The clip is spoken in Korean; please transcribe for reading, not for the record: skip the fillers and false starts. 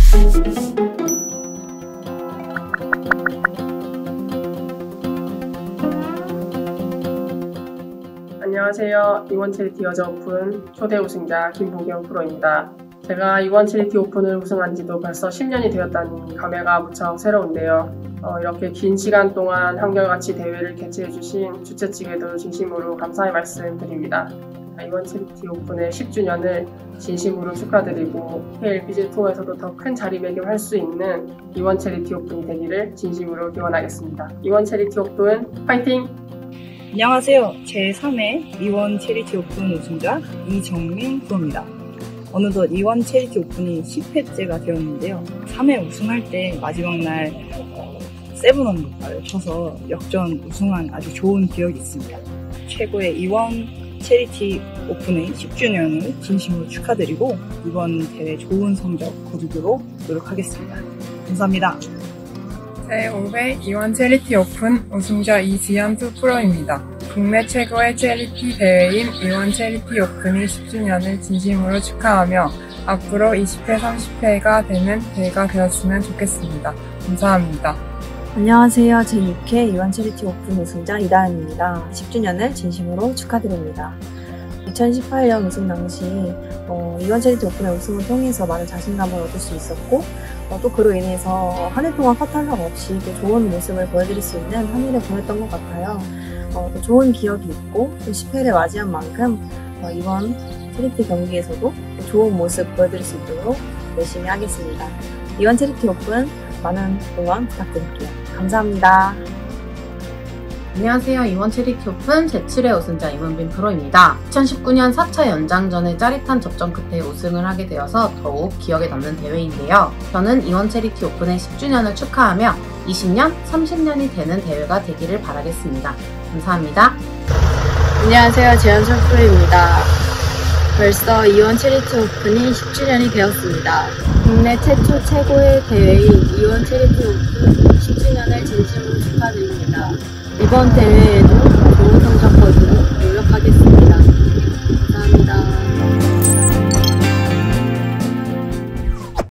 안녕하세요. 이원 체리티 여자 오픈 초대 우승자 김보경 프로입니다. 제가 이원 체리티 오픈을 우승한 지도 벌써 10년이 되었다니 감회가 무척 새로운데요. 이렇게 긴 시간 동안 한결같이 대회를 개최해주신 주최 측에도 진심으로 감사의 말씀드립니다. 이원 체리티 오픈의 10주년을 진심으로 축하드리고 KLPG를 통해서도 더 큰 자리매김할 수 있는 이원 체리티 오픈이 되기를 진심으로 기원하겠습니다. 이원 체리티 오픈 파이팅! 안녕하세요. 제3회 이원 체리티 오픈 우승자 이정민 프로입니다. 어느덧 이원 체리티 오픈이 10회째가 되었는데요. 3회 우승할 때 마지막 날 세븐언더를 쳐서 역전 우승한 아주 좋은 기억이 있습니다. 최고의 이원 체리티 오픈의 10주년을 진심으로 축하드리고 이번 대회 좋은 성적 거두도록 노력하겠습니다. 감사합니다. 제5회 이원 체리티 오픈 우승자 이지연투 프로입니다. 국내 최고의 체리티 대회인 이원 체리티 오픈이 10주년을 진심으로 축하하며 앞으로 20회, 30회가 되는 대회가 되었으면 좋겠습니다. 감사합니다. 안녕하세요. 제6회 이원 체리티 오픈 우승자 이다은입니다. 10주년을 진심으로 축하드립니다. 2018년 우승 당시 이원 체리티 오픈의 우승을 통해서 많은 자신감을 얻을 수 있었고 또 그로 인해서 한 해 동안 파탈락 없이 또 좋은 모습을 보여드릴 수 있는 한 해를 보냈던 것 같아요. 또 좋은 기억이 있고 또 10회를 맞이한 만큼 이번 체리티 경기에서도 좋은 모습 보여드릴 수 있도록 열심히 하겠습니다. 이원 체리티 오픈 많은 응원 부탁드릴게요. 감사합니다. 안녕하세요. 이원 체리티 오픈 제7회 우승자 임은빈 프로입니다. 2019년 4차 연장전의 짜릿한 접전 끝에 우승을 하게 되어서 더욱 기억에 남는 대회인데요. 저는 이원 체리티 오픈의 10주년을 축하하며 20년, 30년이 되는 대회가 되기를 바라겠습니다. 감사합니다. 안녕하세요. 재현철 프로입니다. 벌써 이원 체리티 오픈이 10주년이 되었습니다. 국내 최초 최고의 대회인 이원 체리티 오픈 10주년을 진심으로 축하드립니다. 이번 대회에도